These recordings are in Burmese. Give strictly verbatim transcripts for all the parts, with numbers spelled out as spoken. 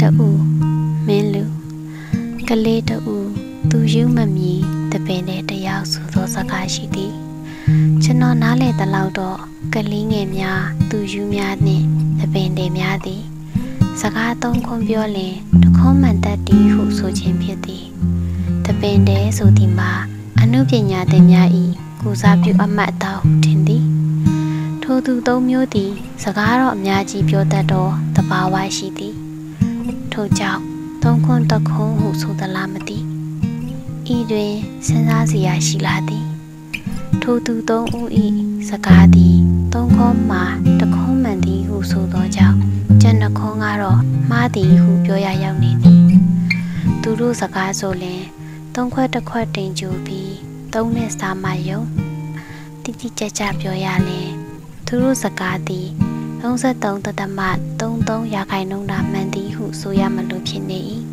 တူမင်းလူကလေးတူသူယူမမီတပင်တဲ့တယောက်ဆိုသောစကားရှိသည်ကျွန်တော်နားလေတလောက်တော့ကလေးငယ်များသူယူများနှင့်တပင်တွေများသည်စကားသုံးခွန်းပြောလင်တခွန်းမှန်တတ်သည်ဟုဆိုခြင်းဖြစ်သည်တပင်တဲ့ဆိုသည်မှာအနုပညာသင်များ၏ကိုစားပြုအမှတ်အသားဟုထင်သည်ထိုသူသုံးမျိုးသည်စကားတော့အများကြီးပြောတတ်သောတဘာဝရှိသည်ထို့ကြောင့်သုံးခွန်းတစ်ခွန်းဟုဆိုသလားမသိဤတွင်စဉ်းစားစရာရှိလာသည်ထိုသူသုံးဦး၏စကားသည်သုံးခွန်းမှာတစ်ခွန်းမှန်သည်ဟုဆိုသောကြောင့်ကျန်တစ်ခွန်းကတော့မှားသည်ဟုပြောရရောက်နေသည်သူတို့စကားဆိုလျှင်သုံးခွက်တစ်ခွက်တင်ကြိုပြီးသုံးနဲ့စာမယုံတိတိကျကျပြောရလျှင်သူတို့စကားသည်သုံးဆက်သုံးတသမသုံးသုံးရာခိုင်နှုန်းသာမှန်သည်ဟုဆိုရမလို့ဖြစ်နေ၏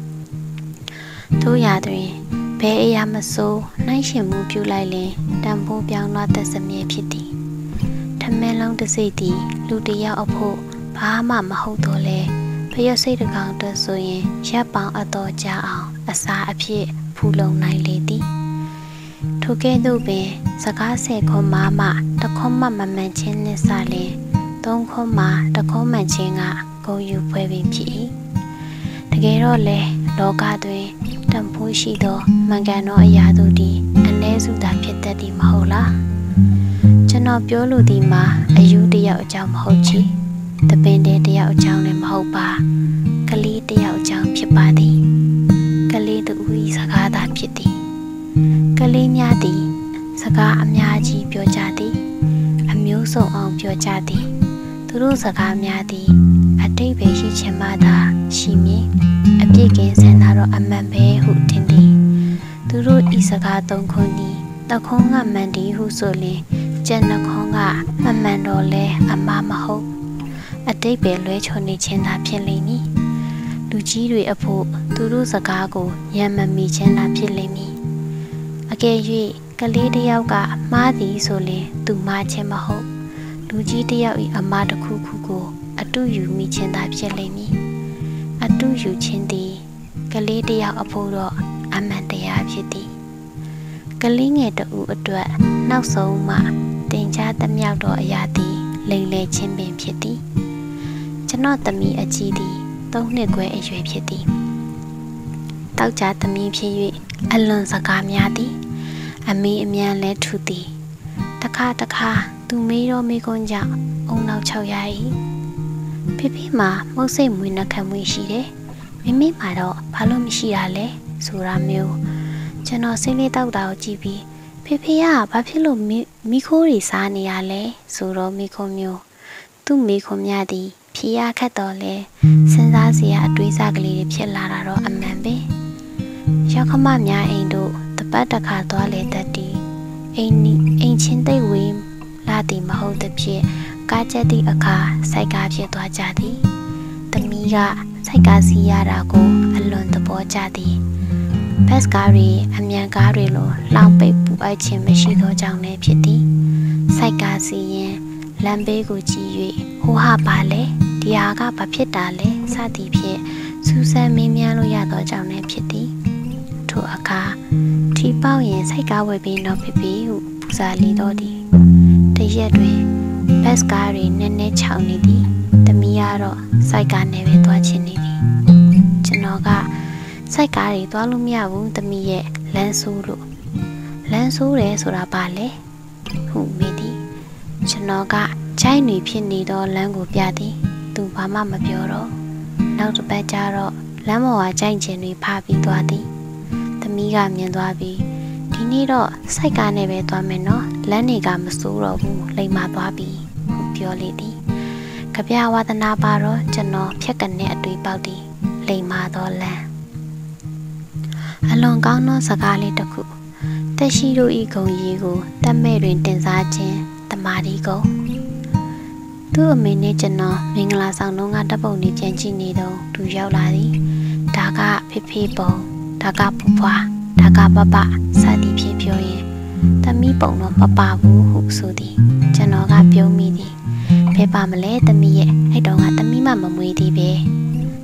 တို့ရာတွင်ဘယ်အရာမဆိုးနှိုင်းရှင်မှုပြုလိုက်လင်တံပိုးပြောင်းသွားသက်စမြဲဖြစ်သည်ထမင်းလုံးတစ်စိတ်သည်လူတစ်ယောက်အဖို့ဘာမှမဟုတ်တော့လဲဖျက်စိတ်တစ်ကောင်တည်းဆိုရင်ရပ်ပေါင်းအတော်ကြာအောင်အစာအဖြစ်ဖူလုံနိုင်လေသည်ထိုကဲ့သို့ပင်စကားဆယ်ခွန်းမှမှတခွန်းမှမမှန်ခြင်းနှင့်စလျင်သုံးခွန်းမှတခွန်းမှန်ခြင်းကဂုဏ်ယူပွဲပင်ဖြစ်၏တကယ်တော့လေလောကတွင်တန်ဖိုးရှိသောမှန်ကန်သောအရာတို့သည်အ ਨੇ စုသာဖြစ်တတ်သည်မဟုတ်လားကျွန်တော်ပြောလိုသည်မှာအယူတယောက်အကြောင်းမဟုတ်ချီတပင်တဲ့တယောက်အကြောင်းလည်းမဟုတ်ပါကလေးတယောက်အကြောင်းဖြစ်ပါသည်ကလေးတူ၏စကားသာဖြစ်သည်ကလေးများသည်စကားအများကြီးပြောကြသည်အမျိုးစုံအောင်ပြောကြသည်သူတို့စကားများသည်အတိတ်ပဲရှိခြင်းမှသာရှိမည်အပြည့်ကင်းစင်သာတော့အမှန်ပဲဟုထင်သည်သူတို့ဤစကားသုံးခွန်းသည်တခွန်းကမှန်သည်ဟုဆိုလျှင်ကျန်နှခွန်းကမမှန်တော့လဲအမှားမဟုတ်အတိတ်ပဲလွဲချော်နေခြင်းသာဖြစ်လိမ့်မည်လူကြီးတွေအဖို့သူတို့စကားကိုညံမမီခြင်းသာဖြစ်လိမ့်မည်အကယ်၍ကလေးတစ်ယောက်ကမှားသည်ဆိုလျှင်သူမှားခြင်းမဟုတ်လူကြီးတစ်ယောက်၏အမှားတစ်ခုခုကိုအတုယူမိခြင်းသာဖြစ်လိမ့်မည်အတုယူခြင်းသည်ကလေးတစ်ယောက်အဖို့တော့အမှန်တရားဖြစ်သည်ကလေးငယ်တဦးအတွက်နောက်ဆုံးမှတင် ကြားသမြောက်သောအရာသည်လိမ်လည်ခြင်းပင်ဖြစ်သည်ကျွန်တော်သမီးအကြီးသည်သုံးနှစ်ခွဲအရွယ်ဖြစ်သည်တောက်ကြသမီးဖြစ်၍အလွန်စကားများသည်အမေအမြန်လဲထူသည်တခါတခါသူမေးတော့မေးခွန်းကြောင့်အုံနောက်ချောက်ရ၏ဖေဖေမှာမုတ်စိတ်မွေးနှက်ခမွေးရှိတယ်မိမိမှာတော့ဘာလို့မရှိတာလဲဆိုတာမျိုးကျွန်တော်စိတ်လေးတောက်တာကိုကြည့်ပြီးဖေဖေကဘာဖြစ်လို့မိခိုးတွေစားနေရလဲဆိုတော့မိခိုးမျိုးသူ့မိခိုးများသည်ဖြေရခက်တော့လဲစဉ်းစားစရာအတွေးစားကလေးတွေဖြစ်လာတာတော့အမှန်ပဲရောက်ခမများအိမ်တို့တပတ်တစ်ခါသွားလေတတ်သည်အိမ်နီအိမ်ချင်းသိဝေးလာသည်မဟုတ်သဖြင့်ကားချက်သည့်အခါစိုက်ကားဖြစ်သွားကြသည်သမီးကစိုက်ကားစီးရတာကိုအလွန်သဘောကျသည်ဘတ်ကားတွေအမြန်ကားတွေလိုလောင်ပိတ်ပူအိုက်ခြင်းမရှိသောကြောင့်လည်းဖြစ်သည်စိုက်ကားစီးရင်လမ်းဘေးကိုကြည့်၍ဟိုဟာပါလေဒီဟာကဘာဖြစ်တာလဲစသည်ဖြင့်စူးစမ်းမေးမြန်းလို့ရသောကြောင့်လည်းဖြစ်သည်ထိုအခါထီပေါက်ရင်စိုက်ကားဝယ်ပြီးတော့ဖြစ်ပြီးဟုပူဇာလီတော်သည်တရက်တွင်ဘတ်ကားတွေနည်းနည်းချောင်နေသည်သမီးကတော့စိုက်ကားနဲ့ပဲသွားချင်နေသည်ကျွန်တော်ကစိုက်ကားတွေသွားလို့မရဘူးသမီးရဲ့လမ်းဆိုးလို့လမ်းဆိုးတယ်ဆိုတာပါလေဟုမေးသည်ကျွန်တော်ကခြိုက်နေဖြစ်နေတော့လမ်းကိုပြသည်သူဘာမှမပြောတော့နောက်တစ်ပတ်ကျတော့လမ်းပေါ်ကကြိုက်ချင်တွေဖားပြီးသွားသည်သမီးကမြင်သွားပြီးဒီနေ့တော့စိုက်ကားနဲ့ပဲသွားမယ်နော်လမ်းတွေကမစိုးတော့ဘူးလိမ်မာသွားပြီဟုပြောလေသည်ကြပြဝါသနာပါတော့ကျွန်တော်ဖြက်ကနေအတွေ့ပေါက်သည်လိမ်မာသောလမ်းအလွန်ကောင်းသောစကားလေးတစ်ခုတက်ရှိတို့ဤဂုံရီကိုတက်မဲ့တွင်တင်စားခြင်းတမာဒီကုံသူ့အမေနဲ့ကျွန်တော်မင်္ဂလာဆောင်တော့ကတပ်ပုံလေးပြန်ကြည့်နေတော့သူရောက်လာသည်ဒါကဖေဖေပုံဒါကပူပွားဒါကပပစသည်ဖြင့်ပြောရင်သမီးပုံတော့မပါဘူးဟုဆိုသည်ကျွန်တော်ကပြုံးမိသည်ဘယ်ပါမလဲသမီးရဲ့အဲ့တော့ကသမီးမမမွေးသည်ပဲသူမ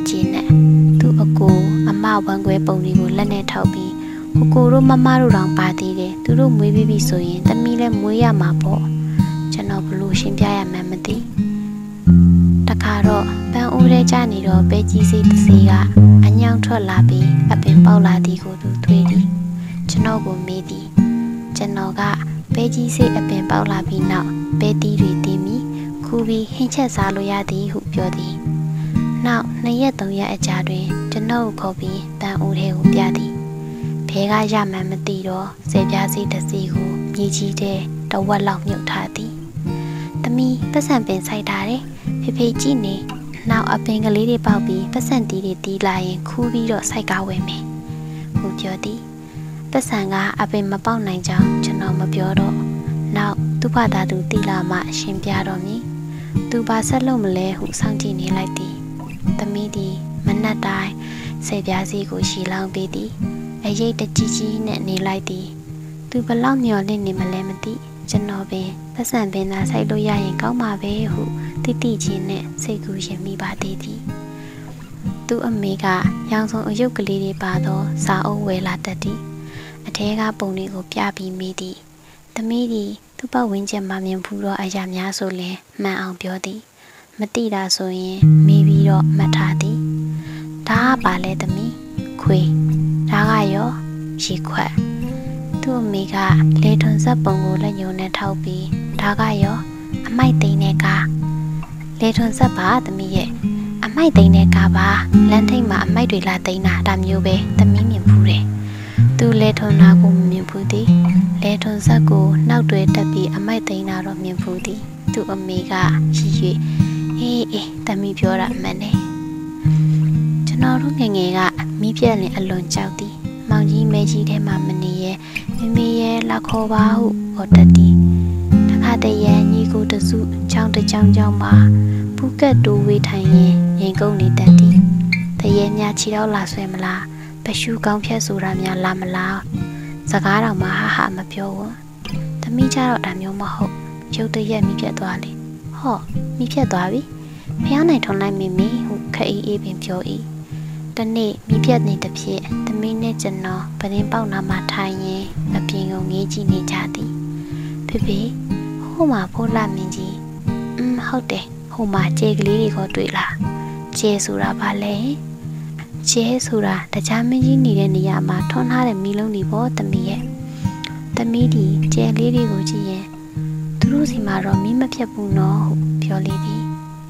ကျင်းနဲ့သူ့အကိုအမဝန်ခွဲပုံတွေကိုလက်နဲ့ထောက်ပြီးအကိုတို့မမတို့တောင်ပါသေးတယ်သူတို့မွေးပြီးပြီဆိုရင်သမီးလည်းမွေးရမှာပေါ့ကျွန်တော်ဘလို့ရှင်းပြရမှန်းမသိတခါတော့ပန်းအိုးထဲကျနေတော့ပဲကြီးစိတ်တစ်စီကအညောင်ထွက်လာပြီးအပင်ပေါက်လာသည်ကိုသူတွေးသည်ကျွန်တော်ကိုမေးသည်ကျွန်တော်ကပဲကြီးစိတ်အပင်ပေါက်လာပြီးနောက်ပဲတီးတွေတီးမိခူပြီးဟင်းချက်စားလို့ရသည်ဟုပြောသည်နောက်နှစ်ရက်သုံးရက်အကြာတွင်ကျွန်တော်ကိုခေါ်ပြီးပန်းအိုးထဲကိုပြသည်ဘဲကရမှန်းမသိတော့ဆယ်ပြားစိတ်တစ်စီကိုမြေကြီးထဲတဝက်လောက်မြုပ်ထားသည်သမီးပတ်စံပင်ဆိုင်ထားတယ်ဖေဖေကြည့်နေနောက်အပင်ကလေးတွေပေါက်ပြီးပတ်စံတီးတွေတီးလာရင်ခူးပြီးတော့စိုက်ကဝယ်မယ်ဟုပြောသည်ပတ်စံကအပင်မပေါက်နိုင်ကြောင်းကျွန်တော်မပြောတော့နောက်သူ့ဘာသာသူတီးလာမှရှင်းပြတော့မည်သူဘာဆက်လို့မလဲဟုစောင့်ကြည့်နေလိုက်သည်သမီးသည်မနက်တိုင်းဆယ်ပြားစီကိုရှီလောင်းပေးသည်အရေးတကြီးကြီးနဲ့နေလိုက်သည်သူဘလောက်မျောလင့်နေမလဲမသိကျွန်တော်ပင်ပတ်စံပင်သာဆိုင်လို့ရရင်ကောင်းပါပဲဟုတိတိချင်းနဲ့စိတ်ကူးရင်မိပါသေးသည်သူ့အမေကရောင်စုံအယုတ်ကလေးတွေပါသောစာအုပ်ဝယ်လာတတ်သည်အထဲကပုံတွေကိုပြပြီးမိသည်သမီးသည်သူ့ပတ်ဝန်းကျင်မှာမြင်ဖူးသောအရာများဆိုလျှင်မှန်အောင်ပြောသည်မတိတာဆိုရင်မေးပြီးတော့မှတ်ထားသည်ဒါကပါလဲသမီးခွေဒါကရောရေခွက်သူ့အမေကလေထွန်ဆက်ပုံကိုလက်ညှိုးနဲ့ထောက်ပြီးဒါကရောအမိုက်သိမ်းတဲ့ကားလေထွန်ဆက်ပါသမီးရဲ့အမိုက်သိမ်းတဲ့ကားပါလမ်းထိပ်မှာအမိုက်တွေလာသိမ်းတာဒါမျိုးပဲသမီးမြင်ဖူးတယ်သူလေထွန်နာကိုမမြင်ဖူးသည်လေထွန်ဆက်ကိုနောက်တွဲတက်ပြီးအမိုက်သိမ်းတာတော့မြင်ဖူးသည်သူ့အမေကရှိ၍အေးအေးသမီးပြောတာမှန်တယ်ကျွန်တော်တို့ငယ်ငယ်ကမိပြက်လင်အလွန်ကြောက်သည်မောင်ကြီးမဲကြီးထဲမှာမနေရဲမိမိရဲ့လက်ခေါ်ပါဟုဟောတတ်သည်တခါတည်းရန်ညီကိုတစုချောင်းတချောင်းချောင်းမှာပူကတ်တိုးဝေးထိုင်ရင်ရင်ကုန်နေတတ်သည်တရေများခြေတော့လာဆွဲမလားပရှုကောင်းဖြတ်ဆိုတာများလာမလားစကားတော်မှာဟာဟာမပြောဘူးသမီးကြတော့ဒါမျိုးမဟုတ်ရုတ်တရက်မိပြတ်သွားလေဟောမိပြတ်သွားပြီဖျားနိုင်ထုံလိုက်မိမိဟုခက်အေးအေးပင်ပြော၏တနေ့မိပြတ်နေတဖြစ်သမီးနဲ့ကျွန်တော်ပရင်းပေါက်နာမှာထိုင်ရင်အပြင်ကိုငေးကြည့်နေကြသည်ဖေဖေဟိုမှာဖိုးလာမင်းကြီးอืมဟုတ်တယ်ဟိုမှာကျေကလေးတွေကိုတွေ့လားကျေဆိုတာဘာလဲကျေဆိုတာတရားမင်းကြီးနေတဲ့နေရာမှာထွန်းထားတဲ့မီးလုံးတွေပေါ့သမီးရဲ့သမီးဒီကျေလေးတွေကိုကြည့်ရင်သူတို့စီမှာတော့မီးမဖြတ်ဘူးနော်ဟုပြောလေသည်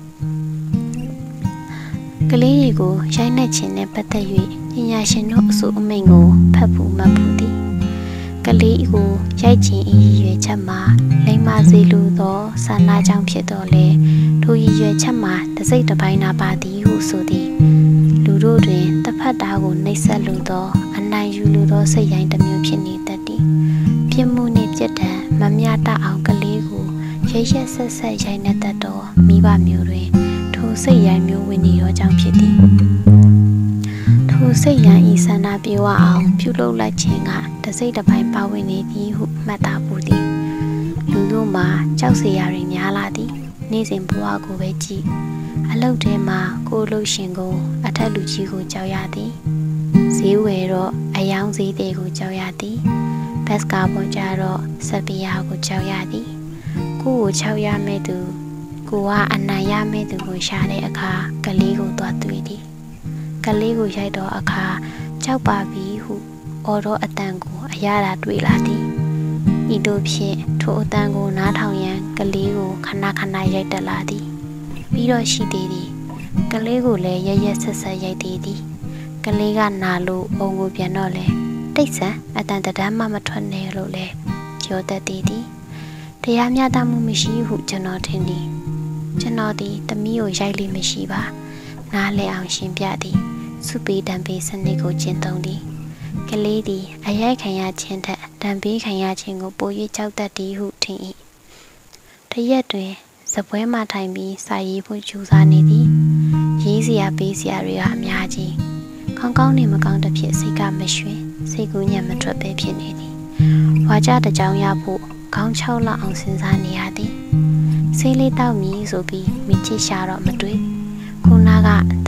ကလေးတွေကိုရိုက်နှက်ခြင်းနဲ့ပတ်သက်၍ပညာရှင်တို့အဆိုအမိန့်ကိုဖတ်ဖို့မှတ်ဖို့သည်ကလေးကိုရိုက်ခြင်းအရည်ရွယ်ချက်မှာလိမ္မာစေလိုသောဆန္ဒကြောင့်ဖြစ်တော်လဲထိုရည်ရွယ်ချက်မှာတစိတ်တစ်ပိုင်းနာပါသည်ဟုဆိုသည်လူတို့တွင်တစ်ဖက်သားကိုနှိပ်စက်လိုသောအနိုင်ယူလိုသောစိတ်ရိုင်းတစ်မျိုးဖြစ်နေတတ်သည်ပြစ်မှုနှင့်ပြစ်ဒဏ်မမျှတအောင်ကလေးကိုရရက်ဆက်ဆက်ရိုက်နှက်တတ်သောမိဘမျိုးတွင်ထိုစိတ်ရိုင်းမျိုးဝင်နေသောကြောင့်ဖြစ်သည်ထိုစိတ်ရိုင်းဤဆန္ဒပြေဝအောင်ပြုလုပ်လိုက်ခြင်းကတစိတ်တစ်ပိုင်းပါဝင်နေသည်ဟုမှတ်သားပူသည်လူတို့မှာကြောက်စရာတွေများလာသည်နေ့စဉ်ဘဝကိုပဲကြည့်အလုပ်ထဲမှာကိုယ်လှုပ်ရှင်ကိုအထက်လူကြီးကိုကြောက်ရသည်ဈေးဝယ်တော့အယောင်ဈေးတွေကိုကြောက်ရသည်ဘတ်စကားပေါ်ကြတော့စပီယာကိုကြောက်ရသည်ကိုယ်ကိုချောက်ရမဲ့သူကိုကအနိုင်ရမဲ့သူကိုရှာတဲ့အခါကလေးကိုသွားတွေ့သည်ကလေးကိုရိုက်တော့အခါကြောက်ပါပြီဟုအော်တော့အတန်ကိုအရသာတွေ့လာသည်ဤသို့ဖြင့်ထိုအတန်ကိုနားထောင်ရန်ကလေးကိုခဏခဏရိုက်တက်လာသည်ပြီးတော့ရှိသေးသည်ကလေးကိုလည်းရရက်ဆက်ဆက်ရိုက်သေးသည်ကလေးကနာလို့အုံကိုပြန်တော့လဲတိတ်ဆန်အတန်တဒမ်းမှမထွက်နဲ့လို့လဲကြောတတ်သေးသည်တရားမျှတမှုမရှိဟုကျွန်တော်ထင်သည်ကျွန်တော်သည်တမီးကိုရိုက်လိမရှိပါနားလဲအောင်ရှင်းပြသည်စုပေးတံပေးစနစ်ကိုကျင့်သုံးသည်ကလေးသည်အရိုက်ခံရခြင်းထက်တံပေးခံရခြင်းကိုပို၍ကြောက်တတ်သည်ဟုထင်၏တရက်တွင်စပွဲမှထိုင်ပြီးစာရေးဖို့ကြိုးစားနေသည်ရေးစရာပေးစရာတွေကအများကြီးကောင်းကောင်းနေမကောင်းတစ်ဖြစ်စိတ်ကမရွှင်စိတ်ကူးညံ့မထွက်ပဲဖြစ်နေသည်ဝါကြတစ်ကြောင်ရဖို့ခေါင်းချောက်လောက်အောင်စဉ်းစားနေရသည်ဆေးလေးတောက်မည်ဆိုပြီးမိချစ်ရှာတော့မတွေ့ခုနကသမီးအနာ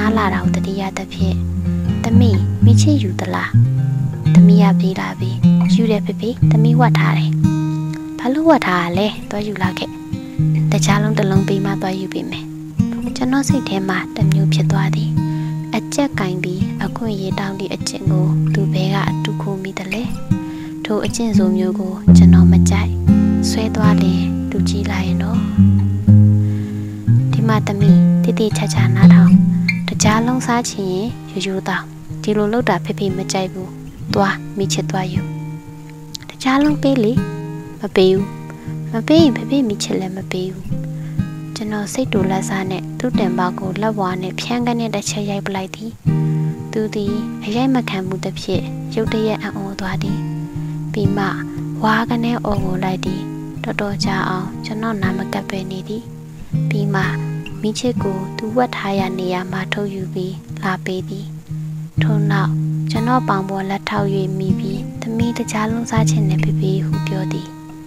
နာလာတော့တတိယတစ်ဖြစ်သမီးမိချစ်ယူသလားသမီးရပြေးလာပြီးယူတယ်ဖေဖေသမီးဝတ်ထားတယ်ဘာလို့ဝတ်ထားရလဲသွားယူလာခဲ့တခြားလုံးတစ်လုံးပေးမှသွားယူပေးမယ်ကျွန်တော်စိတ်ထဲမှာတမျိုးဖြစ်သွားသည်အကြက်ကင်ပြီးအခွင့်ရေးတောင်းသည့်အကျင့်ကိုသူဘဲကအတူခိုးမိတယ်လေထိုအကျင့်ဆိုမျိုးကိုကျွန်တော်မကြိုက်ဆွဲသွားရင်သူကြည့်လိုက်ရင်တော့ဒီမှာသမီးတိတိချာချာနားထောင်တကြားလုံးစားချင်ရင်ယူယူတော့ဒီလိုလုပ်တာဖေဖေမကြိုက်ဘူးသွားမိချစ်သွားယူတကြားလုံးပေးလေမပေးဘူးမပေးရင်ဖေဖေမိချစ်လည်းမပေးဘူးကျွန်တော်စိတ်တူလက်စားနဲ့သူ့တင်ပါကိုလက်ဝါးနဲ့ဖြန်းကနေတစ်ချက်ရိုက်ပလိုက်သည်သူသည်အရိုက်မခံမှုတစ်ဖြစ်ရုတ်တရက်အံ့ဩသွားသည်ပြီးမှဝါကနေအော်ကိုလိုက်သည်တော်တော်ကြာအောင်ကျွန်တော်နာမကပ်ပဲနေသည်ပြီးမှမိချစ်ကိုသူဝတ်ထားရနေရမှာထုတ်ယူပြီးလာပေးသည်ထို့နောက်ကျွန်တော်ပေါင်ပေါ်လက်ထောက်၍မိပြီးသမီးတကြားလုံးစားခြင်းနဲ့ဖေဖေဟုပြောသည်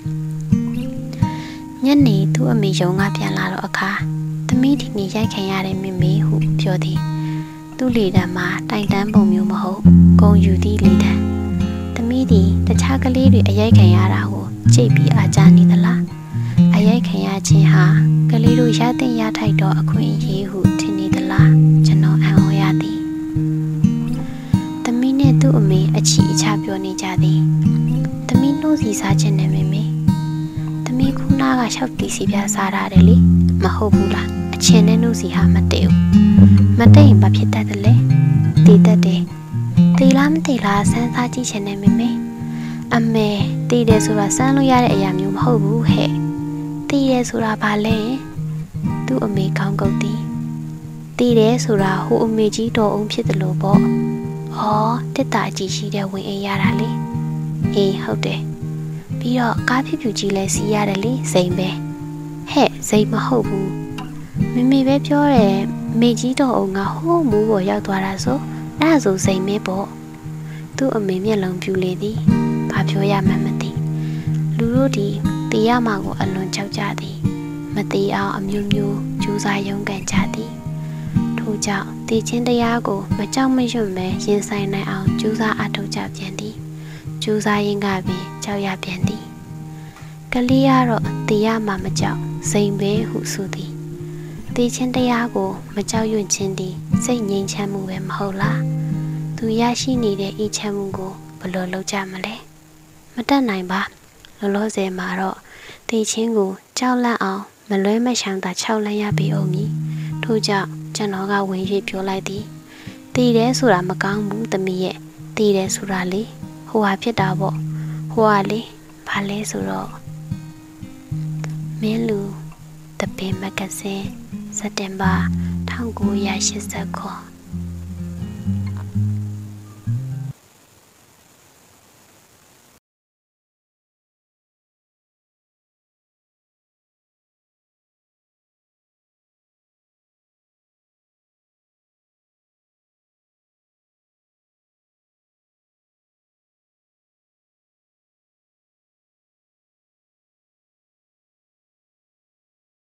ညနေသူ့အမေရုံကပြန်လာတော့အခါသမီးဒီနေ့ရိုက်ခံရတဲ့မိမေဟုပြောသည်သူ့လေတံမှာတိုင်တန်းပုံမျိုးမဟုတ်ဂုံယူသည့်လေတံသမီးသည်တခြားကလေးတွေအရိုက်ခံရတာကိုကြိတ်ပြီးအားကြနေသလားအရိုက်ခံရခြင်းဟာကလေးတို့ရတဲ့ရထိုက်တော့အခွင့်အရေးဟုထင်နေသလားကျွန်တော်အံ့ဩရသည်သမီးနဲ့သူ့အမေအချီအချပြောနေကြသည်သမီးနှိုးစီစားခြင်းနဲ့မေမေသမီးခုနာကရှောက်တီစီပြစားရတယ်လေမဟုတ်ဘူးလားအချင်းနဲ့နှုတ်စီဟာမတည့်ဘူးမတည့်ရင်ဘာဖြစ်တတ်တယ်လဲတည်တတ်တယ်တည်လားမတည်လားစမ်းစားကြည့်ခြင်းနဲ့မေမေအမေတည်တယ်ဆိုတာစမ်းလို့ရတဲ့အရာမျိုးမဟုတ်ဘူးဟဲ့တည်တယ်ဆိုတာဘာလဲသူ့အမေကောင်းကုတ်သည်တည်တယ်ဆိုတာဟိုအမေကြီးတော်အောင်ဖြစ်တယ်လို့ပေါ့ဟောတစ်တာကြီးရှိတဲ့ဝင်အိမ်ရတာလေအေးဟုတ်တယ်ပြီးတော့ကားဖြူဖြူကြီးလဲစီးရတယ်လေစိမ်ပဲဟဲ့စိမ်မဟုတ်ဘူးမမေပဲပြောတယ်မေကြီးတော်အောင်ကဟိုးမူးပေါ်ရောက်သွားတာဆိုအဲ့ဒါဆိုစိမ်မဲပေါ့သူ့အမေမျက်လုံးပြူလေသည်ဘာပြောရမှန်းမသိလူတို့ဒီတေးရမှာကိုအလွန်ကြောက်ကြသည်မသေးအောင်အမျိုးမျိုးကြိုးစားရုန်းကန်ကြသည်ထို့ကြောင့်တည်ခြင်းတရားကိုမကြောက်မရွံ့ပဲရင်ဆိုင်နိုင်အောင်ကြိုးစားအထောက်ကြပြန်သည်ကြိုးစားရင်းကပင်ကြောက်ရပြန်သည်ကလေးကတော့တေးရမှာမကြောက်စိမ်ပဲဟုဆိုသည်တည်ခြင်းတရားကိုမကြောက်ရွံ့ခြင်းသည်စိတ်ငြိမ်ချမ်းမှုပဲမဟုတ်လားသူရရှိနေတဲ့အေးချမ်းမှုကိုဘယ်လိုလုပ်ကြမလဲမတတ်နိုင်ပါလောလောဆယ်မှာတော့တည်ခြင်းကိုကြောက်လန့်အောင်မလွဲမရှောင်သာခြောက်လန့်ရပေအောင်မည်ထို့ကြောင့်ကျွန်တော်ကဝင်၍ပြောလိုက်သည်တည်တယ်ဆိုတာမကောင်းဘူးသမီးရဲ့တည်တယ်ဆိုတာလေဟိုဟာဖြစ်တာပေါ့ဟိုဟာလေဘာလဲဆိုတော့မင်းလူတပင်မဂ္ဂဇင်းစက်တင်ဘာ၁၉၈၉